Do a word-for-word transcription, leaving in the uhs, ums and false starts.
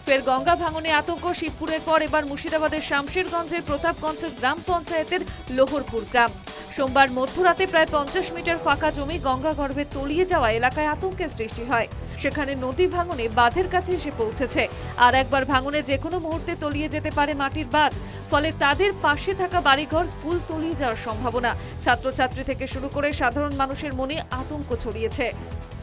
ফের গঙ্গা ভাঙনে আতঙ্ক শিবপুরের পর এবার মুর্শিদাবাদের শামশেরগঞ্জের প্রতাপগঞ্জ গ্রাম পঞ্চায়েতের লোহরপুর গ্রাম। সোমবার মধ্যরাতে প্রায় পঞ্চাশ মিটার ফাঁকা জমি গঙ্গা গর্ভে তলিয়ে যাওয়া এলাকায় আতঙ্কের সৃষ্টি হয়। সেখানে নদী ভাঙনে বাঁধের কাছে এসে পৌঁছেছে। আর একবার ভাঙনে যে কোনো মুহূর্তে তলিয়ে যেতে পারে মাটির বাঁধ। ফলে তাদের পাশে থাকা বাড়িঘর, স্কুল তলিয়ে যাওয়ার সম্ভাবনা। ছাত্রছাত্রী থেকে শুরু করে সাধারণ মানুষের মনে আতঙ্ক ছড়িয়েছে।